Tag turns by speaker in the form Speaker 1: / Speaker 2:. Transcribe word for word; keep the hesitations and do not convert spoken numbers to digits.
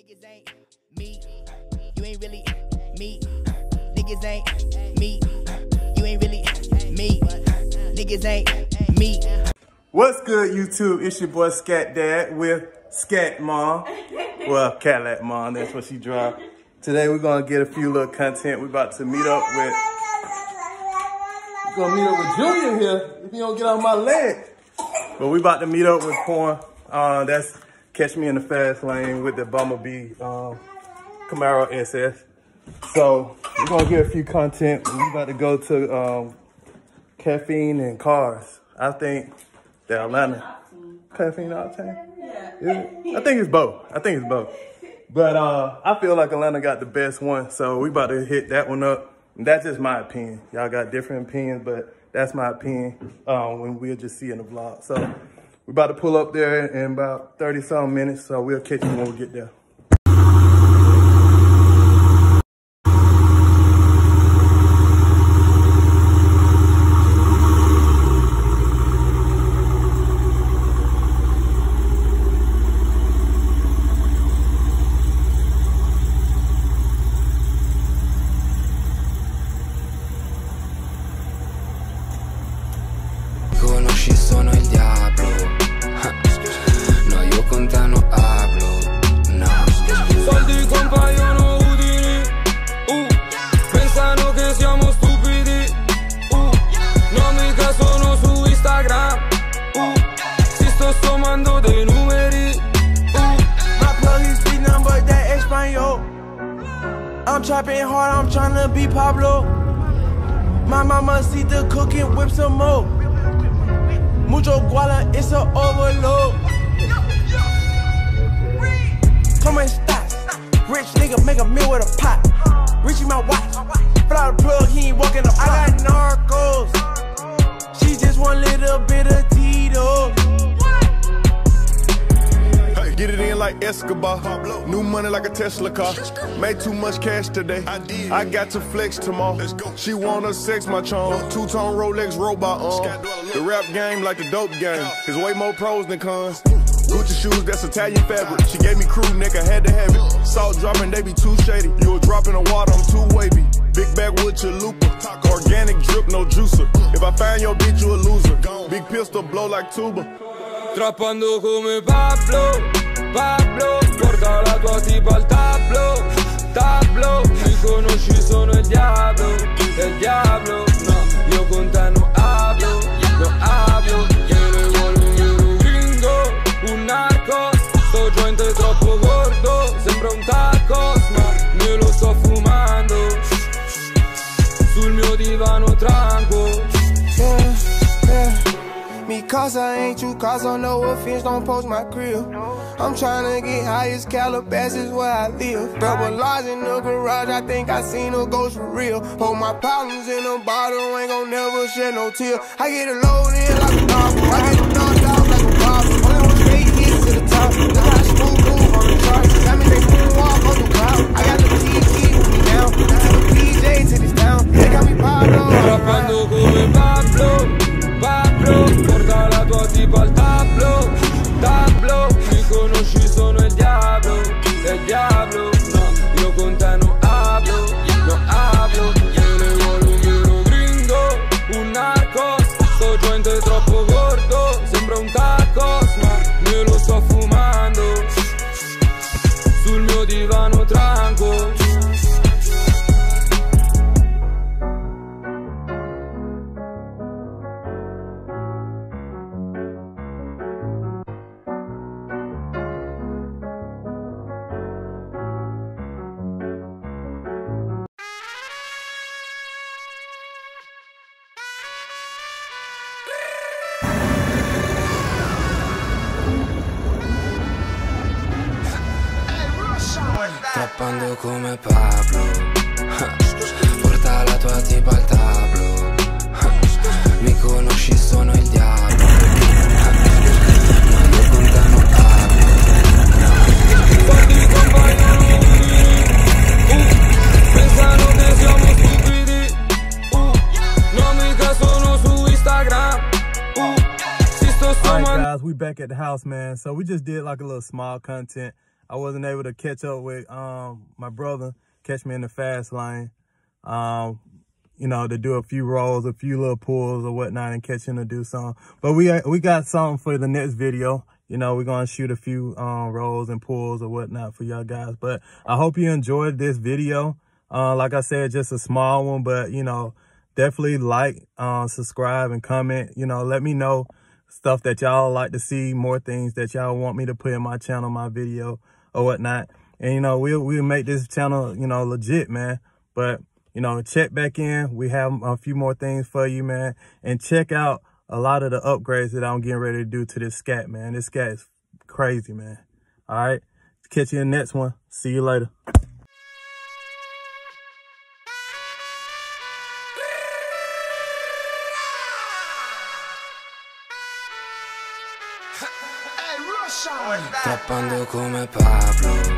Speaker 1: Niggas ain't me, you ain't really me. Niggas ain't me, you ain't really me. Niggas ain't me.
Speaker 2: What's good, YouTube? It's your boy Scat Dad with Scat Mom. Well, Cadillac Mom, that's what she dropped. Today we're gonna get a few little content. We're about to meet up with, we're gonna meet up with Junior here if you don't get on my leg. But we about to meet up with Porn. Uh, that's Catch Me in the Fast Lane with the Bumblebee um, Camaro S S. So we're gonna get a few content. We about to go to um, Caffeine and Cars. I think the Atlanta Caffeine Octane. Yeah. I think it's both. I think it's both. But uh, I feel like Atlanta got the best one, so we about to hit that one up. And that's just my opinion. Y'all got different opinions, but that's my opinion. Um, when we'll just see in the vlog. So we're about to pull up there in about thirty some minutes, so we'll catch you when we get there.
Speaker 3: Conosci sono il diavolo, no io con te non hablo, no. Soldi compaiono utili, uh, pensano che siamo stupidi, uh, no mica sono su Instagram, uh, si sto sommando dei numeri, uh.
Speaker 4: My plug is speak number that Espanol. I'm trapping hard, I'm tryna be Pablo. My mama see the cooking, whip some more. Mucho guala, it's a overload. Come and stocks. Rich nigga make a meal with a pot. Richie my watch. Fly the plug, he ain't walking up. I got narcos. She just want a little bit of Tito.
Speaker 5: Hey, get it in like Escobar. New money like a Tesla car. Made too much cash today. I did. I got to flex tomorrow. Let's go. She wanna sex my charm. Two-tone Rolex robot on. The rap game like the dope game. There's way more pros than cons. Gucci shoes, that's Italian fabric. She gave me crew, nigga, had to have it. Salt dropping, they be too shady. You a drop in the water, I'm too wavy. Big bag with chalupa. Organic drip, no juicer. If I find your bitch, you a loser. Big pistol, blow like tuba.
Speaker 3: Trappando come Pablo, Pablo, porta la tua tipa al tablo, tablo, mi conosci sono il diavolo, il diavolo, no, io con te non hablo, non hablo, quiero igual un vero gringo, un narco, sto joint è troppo gordo, sembra un tacos, ma me lo sto fumando, sul mio divano tranquillo.
Speaker 4: Yeah, yeah. Me cause I ain't you, cause I know offense, don't post my crib. I'm tryna get high as Calabasas where I live. Double large in the garage, I think I seen a ghost for real. Hold my problems in a bottle, ain't gon' never shed no tear. I get it loaded like a novel, I get them knocked out like a bottle. Only one straight hit to the top, look how I smooth move on the charts. That mean they moonwalk on the cloud. I got the T T with me now, to the P J to this town. They got me Pablo.
Speaker 3: Trappando come Pablo, Pablo, porta la tua tipa al tablo, tablo, mi conosci sono il diavolo, il diavolo, no, io con te non hablo, non hablo, io le vuole un vero gringo, un narco, sto joint è troppo gordo, sembra un tacos, ma me lo sto fumando, sul mio divano tranquillo. Trappando come Pablo, porta la tua tipa al tablo, mi conosci sono il diavolo, ma io con te non hablo. Soldi compaiono utili, uh, pensano che siamo stupidi, uh, no mica sono su Instagram, uh, si sto sommando.
Speaker 2: Alright guys, we back at the house, man. So we just did like a little small content. I wasn't able to catch up with um my brother, catch me in the fast lane, um, you know, to do a few rolls, a few little pulls or whatnot, and catch him to do something. But we we got something for the next video. You know, we're gonna shoot a few um rolls and pulls or whatnot for y'all guys. But I hope you enjoyed this video. Uh, like I said, just a small one, but you know, definitely like, uh, subscribe, and comment. You know, let me know stuff that y'all like to see, more things that y'all want me to put in my channel, my video, or whatnot. And, you know, we'll, we'll make this channel, you know, legit, man. But, you know, check back in. We have a few more things for you, man. And check out a lot of the upgrades that I'm getting ready to do to this Scat, man. This Scat is crazy, man. All right. Catch you in the next one. See you later.
Speaker 3: Trappando come Pablo,